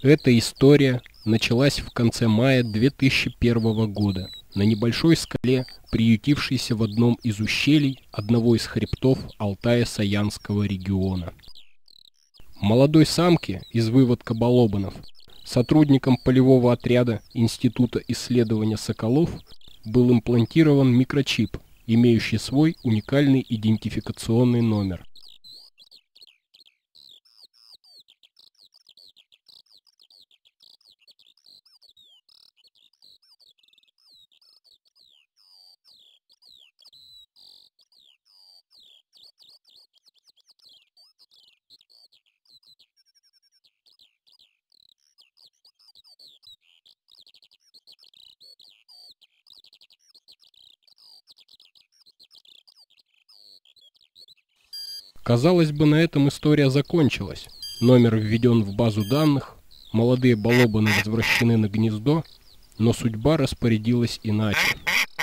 Эта история началась в конце мая 2001 года на небольшой скале, приютившейся в одном из ущелий одного из хребтов Алтая-Саянского региона. Молодой самке из выводка балобанов, сотрудником полевого отряда Института исследования соколов, был имплантирован микрочип, имеющий свой уникальный идентификационный номер. Казалось бы, на этом история закончилась. Номер введен в базу данных, молодые балобаны возвращены на гнездо, но судьба распорядилась иначе.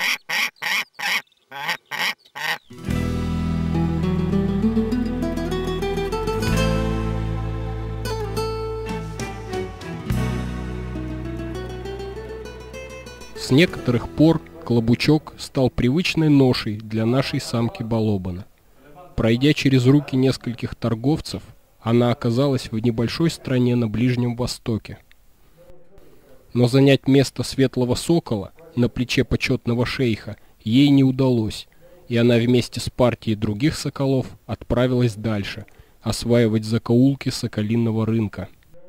С некоторых пор клобучок стал привычной ношей для нашей самки балобана. Пройдя через руки нескольких торговцев, она оказалась в небольшой стране на Ближнем Востоке. Но занять место светлого сокола на плече почетного шейха ей не удалось, и она вместе с партией других соколов отправилась дальше, осваивать закоулки соколиного рынка.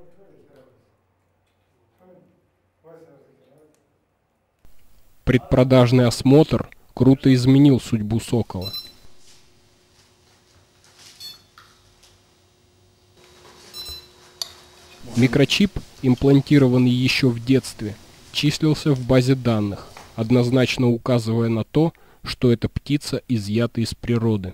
Предпродажный осмотр круто изменил судьбу сокола. Микрочип, имплантированный еще в детстве, числился в базе данных, однозначно указывая на то, что эта птица изъята из природы.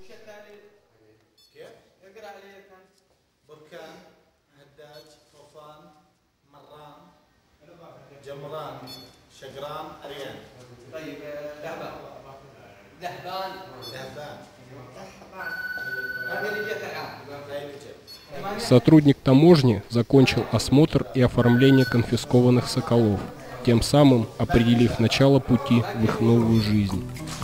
Сотрудник таможни закончил осмотр и оформление конфискованных соколов, тем самым определив начало пути в их новую жизнь.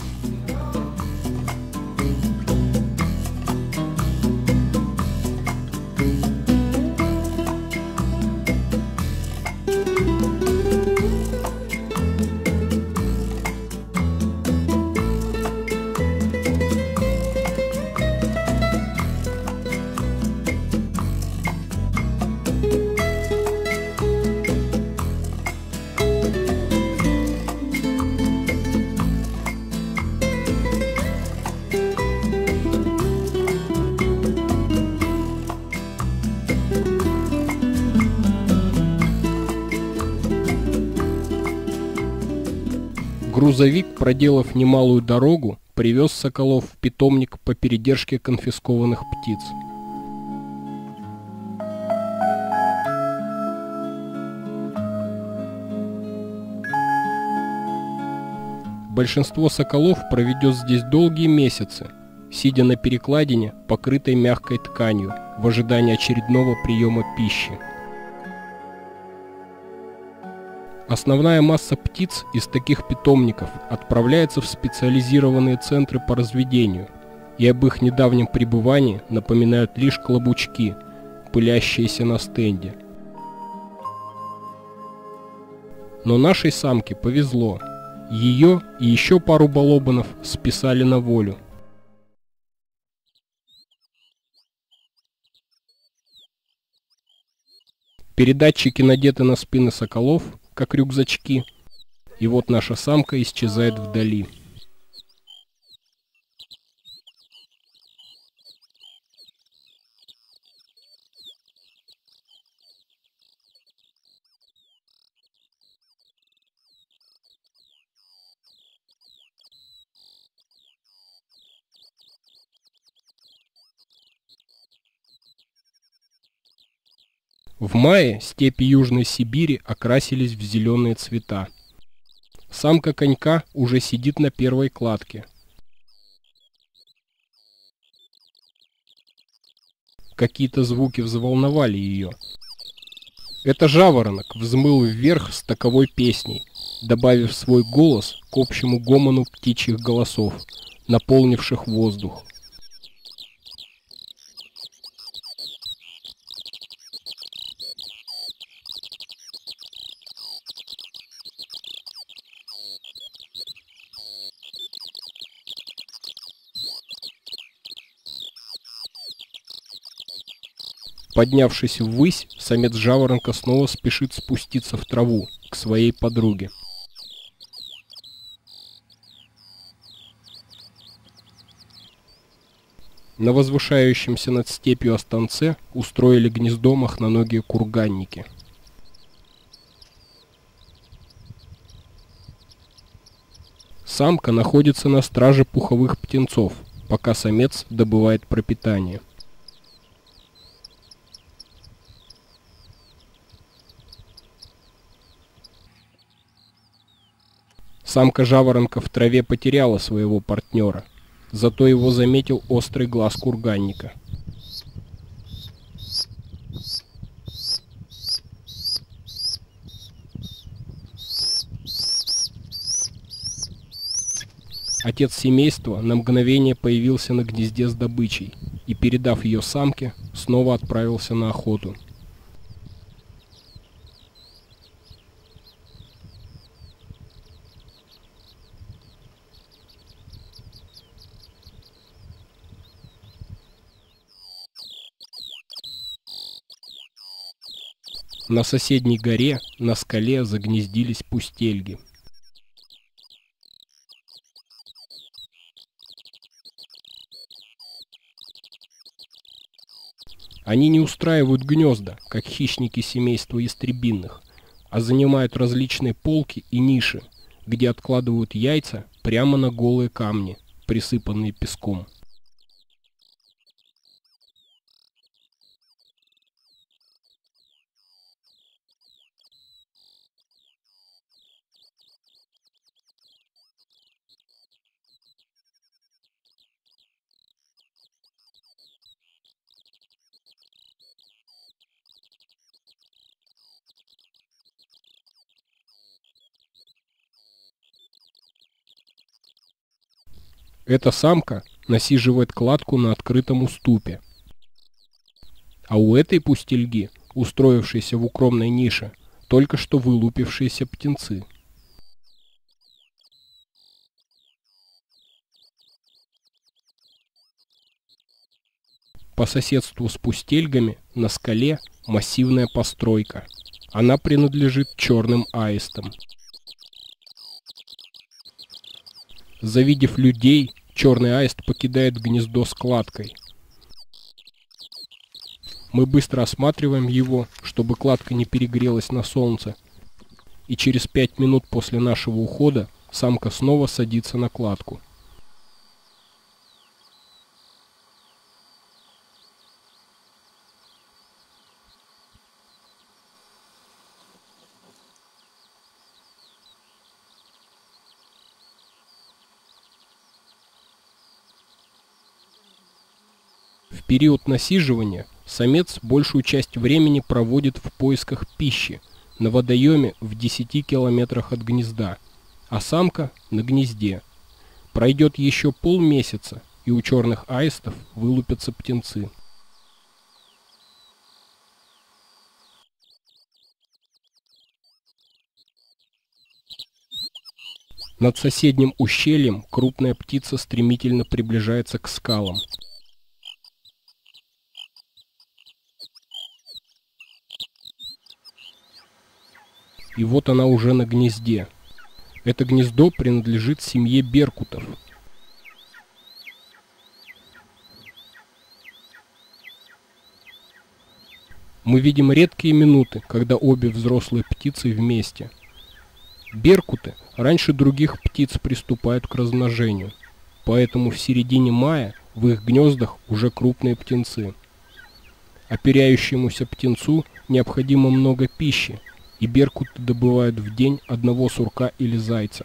Грузовик, проделав немалую дорогу, привез соколов в питомник по передержке конфискованных птиц. Большинство соколов проведет здесь долгие месяцы, сидя на перекладине, покрытой мягкой тканью, в ожидании очередного приема пищи. Основная масса птиц из таких питомников отправляется в специализированные центры по разведению, и об их недавнем пребывании напоминают лишь клобучки, пылящиеся на стенде. Но нашей самке повезло. Ее и еще пару балобанов списали на волю. Передатчики надеты на спины соколов, как рюкзачки, и вот наша самка исчезает вдали. В мае степи Южной Сибири окрасились в зеленые цвета. Самка конька уже сидит на первой кладке. Какие-то звуки взволновали ее. Это жаворонок взмыл вверх с таковой песней, добавив свой голос к общему гомону птичьих голосов, наполнивших воздух. Поднявшись ввысь, самец жаворонка снова спешит спуститься в траву, к своей подруге. На возвышающемся над степью останце устроили гнездо мохноногие курганники. Самка находится на страже пуховых птенцов, пока самец добывает пропитание. Самка жаворонка в траве потеряла своего партнера, зато его заметил острый глаз курганника. Отец семейства на мгновение появился на гнезде с добычей и, передав ее самке, снова отправился на охоту. На соседней горе, на скале, загнездились пустельги. Они не устраивают гнезда, как хищники семейства ястребиных, а занимают различные полки и ниши, где откладывают яйца прямо на голые камни, присыпанные песком. Эта самка насиживает кладку на открытом уступе. А у этой пустельги, устроившейся в укромной нише, только что вылупившиеся птенцы. По соседству с пустельгами на скале массивная постройка. Она принадлежит черным аистам. Завидев людей, черный аист покидает гнездо с кладкой. Мы быстро осматриваем его, чтобы кладка не перегрелась на солнце, и через 5 минут после нашего ухода самка снова садится на кладку. В период насиживания самец большую часть времени проводит в поисках пищи на водоеме в 10 километрах от гнезда, а самка на гнезде. Пройдет еще полмесяца, и у черных аистов вылупятся птенцы. Над соседним ущельем крупная птица стремительно приближается к скалам. И вот она уже на гнезде. Это гнездо принадлежит семье беркутов. Мы видим редкие минуты, когда обе взрослые птицы вместе. Беркуты раньше других птиц приступают к размножению, поэтому в середине мая в их гнездах уже крупные птенцы. Оперяющемуся птенцу необходимо много пищи, и беркуты добывают в день одного сурка или зайца.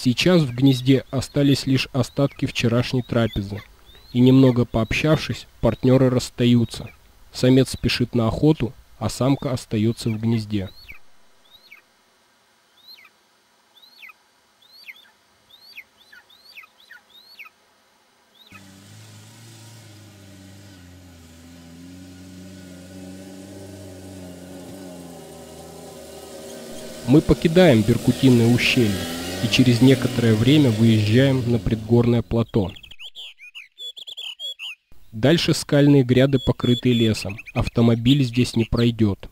Сейчас в гнезде остались лишь остатки вчерашней трапезы, и немного пообщавшись, партнеры расстаются. Самец спешит на охоту, а самка остается в гнезде. Мы покидаем Беркутинное ущелье и через некоторое время выезжаем на предгорное плато. Дальше скальные гряды покрыты лесом, автомобиль здесь не пройдет.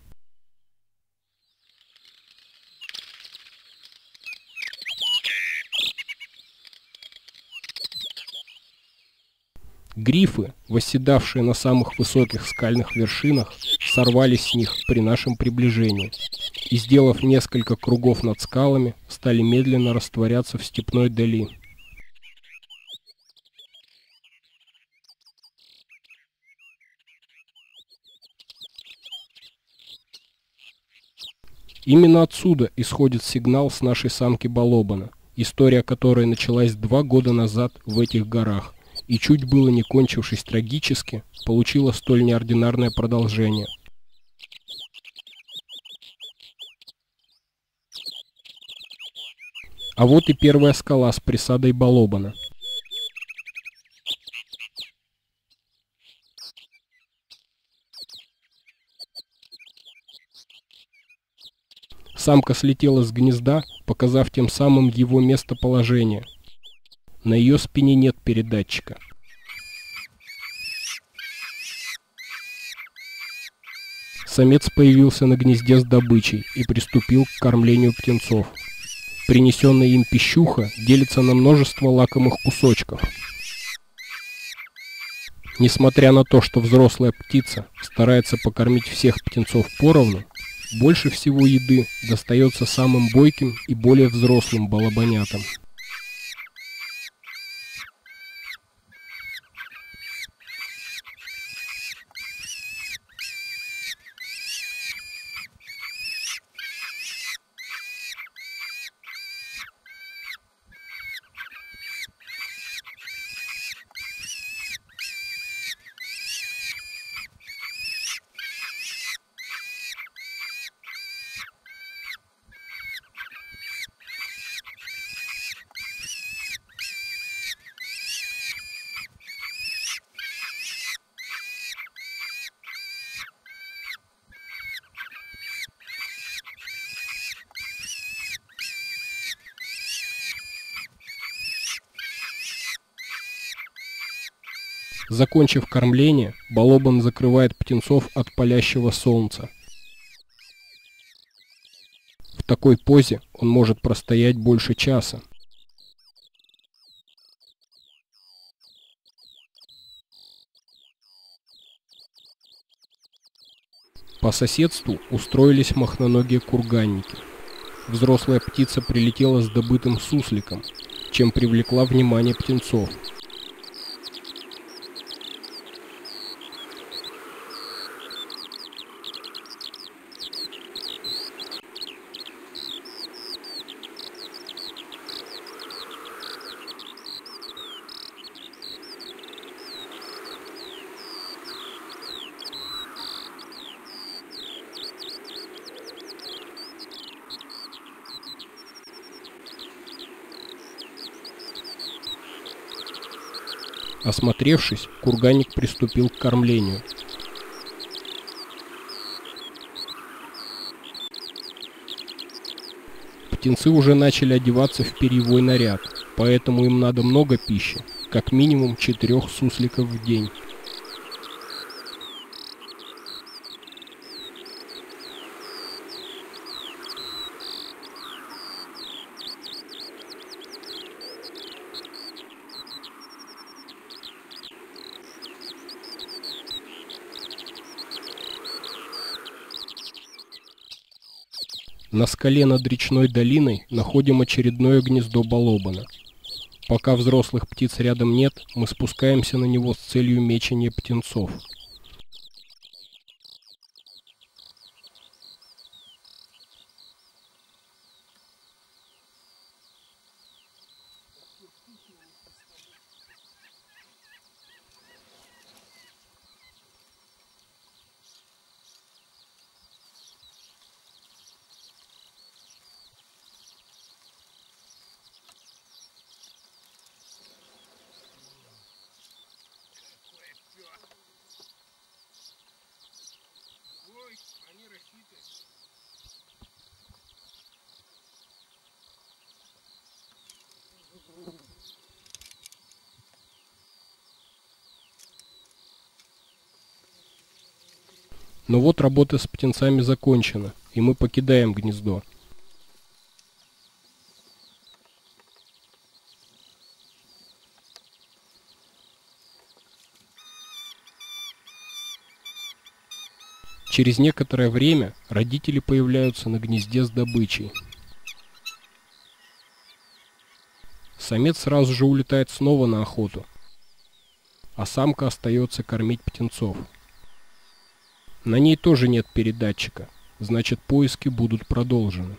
Грифы, восседавшие на самых высоких скальных вершинах, сорвались с них при нашем приближении и, сделав несколько кругов над скалами, стали медленно растворяться в степной дали. Именно отсюда исходит сигнал с нашей самки Балобана, история которой началась 2 года назад в этих горах и, чуть было не кончившись трагически, получила столь неординарное продолжение. А вот и первая скала с присадой Балобана. Самка слетела с гнезда, показав тем самым его местоположение. На ее спине нет передатчика. Самец появился на гнезде с добычей и приступил к кормлению птенцов. Принесенная им пищуха делится на множество лакомых кусочков. Несмотря на то, что взрослая птица старается покормить всех птенцов поровну, больше всего еды достается самым бойким и более взрослым балабанятам. Закончив кормление, Балобан закрывает птенцов от палящего солнца. В такой позе он может простоять больше часа. По соседству устроились мохноногие курганники. Взрослая птица прилетела с добытым сусликом, чем привлекла внимание птенцов. Осмотревшись, курганник приступил к кормлению. Птенцы уже начали одеваться в перьевой наряд, поэтому им надо много пищи, как минимум 4 сусликов в день. На скале над речной долиной находим очередное гнездо Балобана. Пока взрослых птиц рядом нет, мы спускаемся на него с целью мечения птенцов. Но вот работа с птенцами закончена, и мы покидаем гнездо. Через некоторое время родители появляются на гнезде с добычей. Самец сразу же улетает снова на охоту, а самка остается кормить птенцов. На ней тоже нет передатчика, значит, поиски будут продолжены.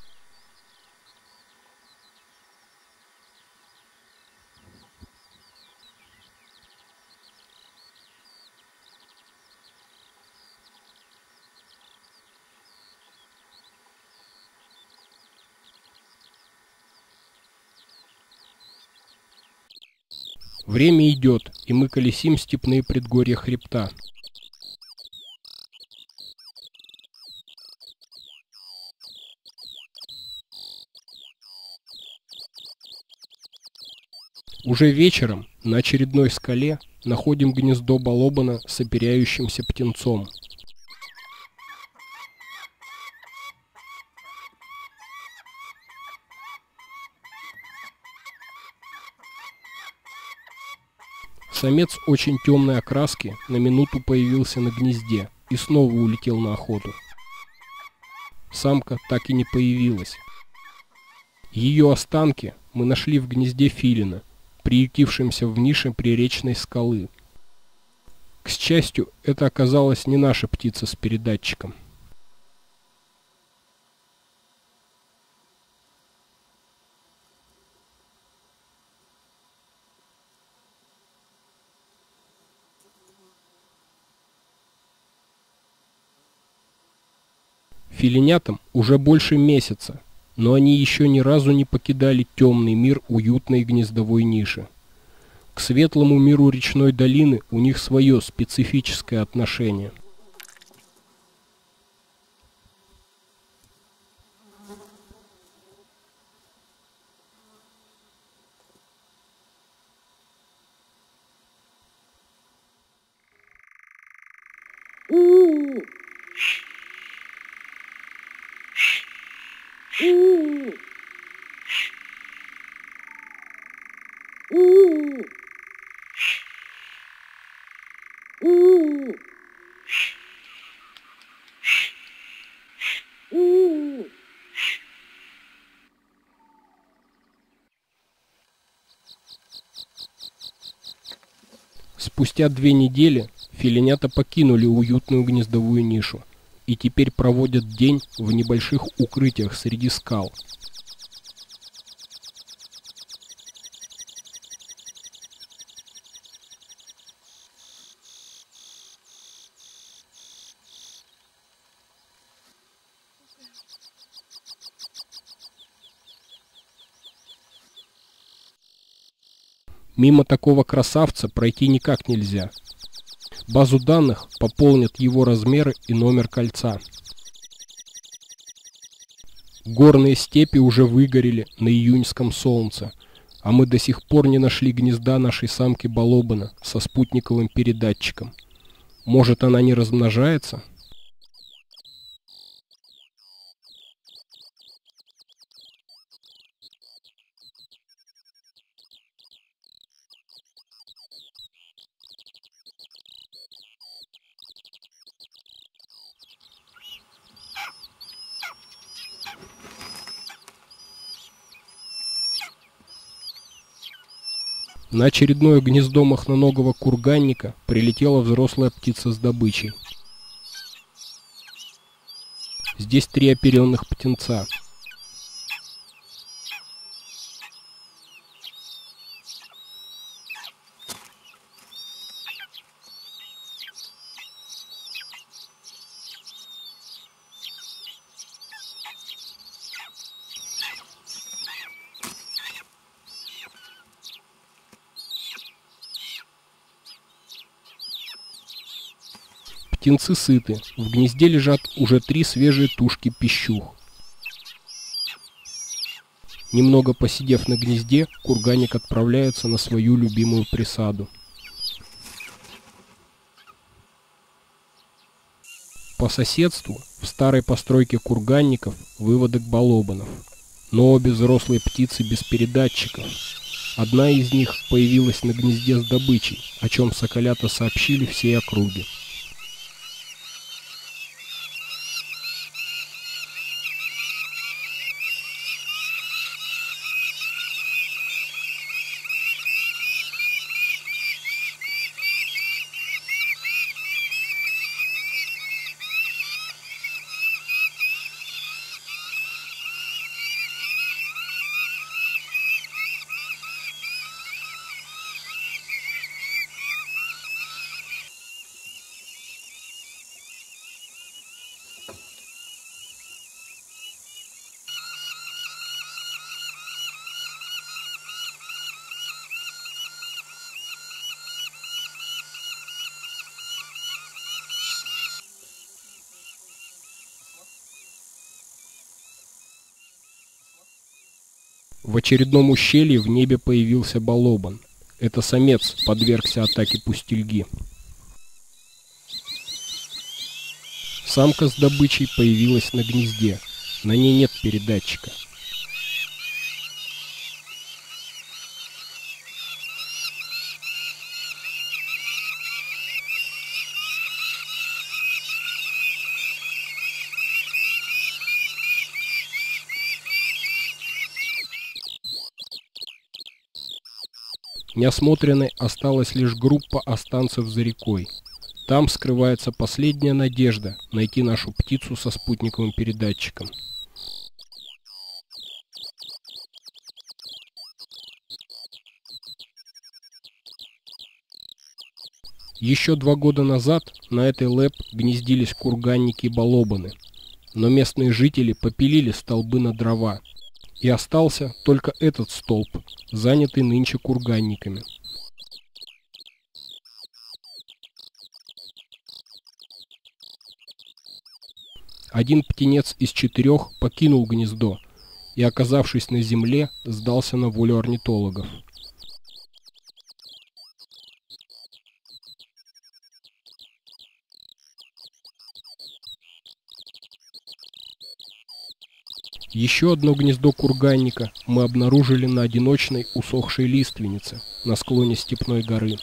Время идет, и мы колесим степные предгорья хребта. Уже вечером на очередной скале находим гнездо балобана с оперяющимся птенцом. Самец очень темной окраски на минуту появился на гнезде и снова улетел на охоту. Самка так и не появилась. Ее останки мы нашли в гнезде филина, приютившемся в нише приречной скалы. К счастью, это оказалась не наша птица с передатчиком. Филинятам уже больше месяца, но они еще ни разу не покидали темный мир уютной гнездовой ниши. К светлому миру речной долины у них свое специфическое отношение. Спустя 2 недели филинята покинули уютную гнездовую нишу и теперь проводят день в небольших укрытиях среди скал. Мимо такого красавца пройти никак нельзя. Базу данных пополнят его размеры и номер кольца. Горные степи уже выгорели на июньском солнце, а мы до сих пор не нашли гнезда нашей самки балобана со спутниковым передатчиком. Может, она не размножается? На очередное гнездо мохноногого курганника прилетела взрослая птица с добычей. Здесь 3 оперенных птенца. Птенцы сыты, в гнезде лежат уже 3 свежие тушки пищух. Немного посидев на гнезде, курганник отправляется на свою любимую присаду. По соседству, в старой постройке курганников, выводок балобанов. Но обе взрослые птицы без передатчиков. Одна из них появилась на гнезде с добычей, о чем соколята сообщили всей округе. В очередном ущелье в небе появился балобан. Это самец подвергся атаке пустельги. Самка с добычей появилась на гнезде. На ней нет передатчика. Неосмотренной осталась лишь группа останцев за рекой. Там скрывается последняя надежда найти нашу птицу со спутниковым передатчиком. Еще 2 года назад на этой ЛЭП гнездились курганники и балобаны, но местные жители попилили столбы на дрова, и остался только этот столб, занятый нынче курганниками. Один птенец из 4 покинул гнездо и, оказавшись на земле, сдался на волю орнитологов. Еще одно гнездо курганника мы обнаружили на одиночной усохшей лиственнице на склоне Степной горы.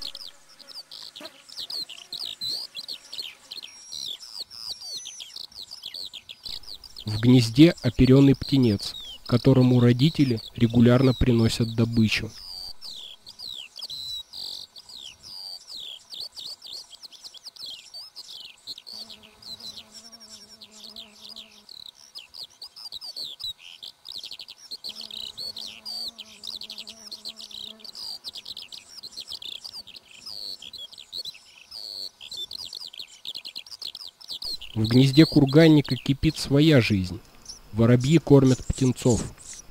В гнезде оперенный птенец, которому родители регулярно приносят добычу. В гнезде курганника кипит своя жизнь. Воробьи кормят птенцов.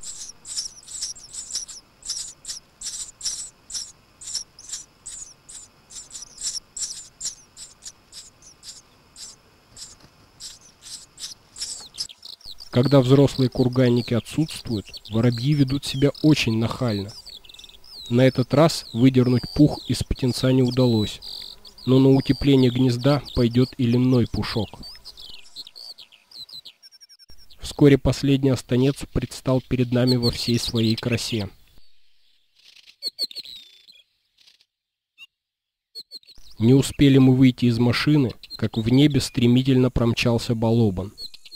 Когда взрослые курганники отсутствуют, воробьи ведут себя очень нахально. На этот раз выдернуть пух из птенца не удалось, но на утепление гнезда пойдет и ленной пушок. Вскоре последний останец предстал перед нами во всей своей красе. Не успели мы выйти из машины, как в небе стремительно промчался балобан.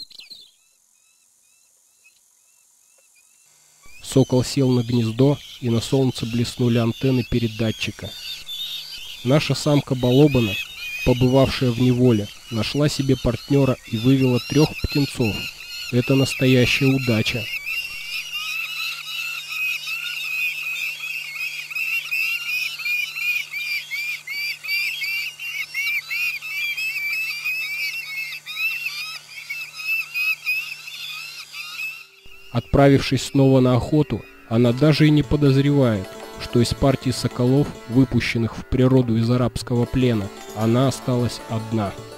Сокол сел на гнездо, и на солнце блеснули антенны передатчика. Наша самка балобана, побывавшая в неволе, нашла себе партнера и вывела 3 птенцов. Это настоящая удача. Отправившись снова на охоту, она даже и не подозревает, что из партии соколов, выпущенных в природу из арабского плена, она осталась одна.